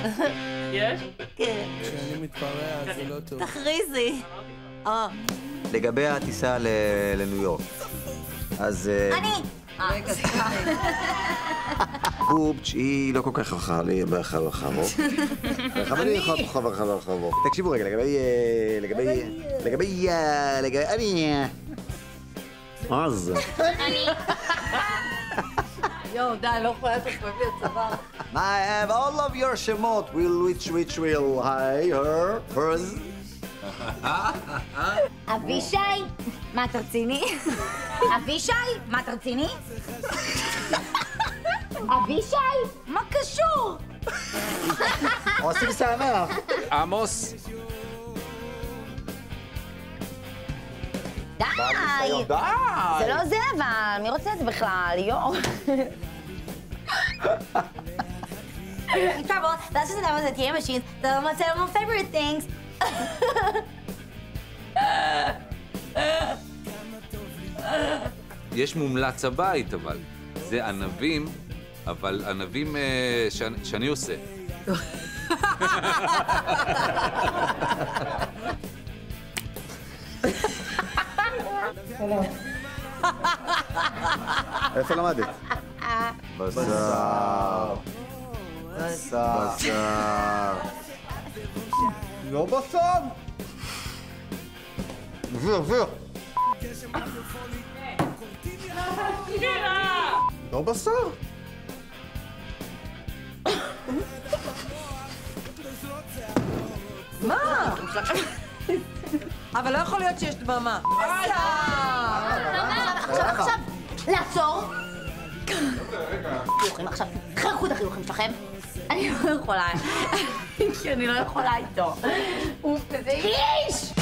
יש? כן. כשאני מתפרע זה לא טוב. תכריזי. לגבי הטיסה לניו יורק, אז... אני! בובץ' היא לא כל כך רחבה לי ברחבות. אני ברחבות. תקשיבו רגע, לגבי... אני... אז... יואו, די, לא יכולה לעשות כואב לי הצוואר. I have all of your שמות, which will I, her, hers. אבישי, מה אתה רציני? אבישי, מה אתה רציני? אבישי, מה קשור? עושים שמח. עמוס. די! זה לא זה אבל, מי רוצה את זה בכלל? יואו. Trouble, that's just another ATM machines. They're one of my favorite things. יש מומלץ הבית, אבל. זה ענבים, אבל ענבים שאני עושה. איפה למדת? בשר. לא בשר. אוויר. לא בשר. מה? אבל לא יכול להיות שיש דממה. עכשיו, לעצור. חיוכים עכשיו, חרחו את החיוכים שלכם. אני לא יכולה, כי אני לא יכולה איתו. אוף, כזה איש!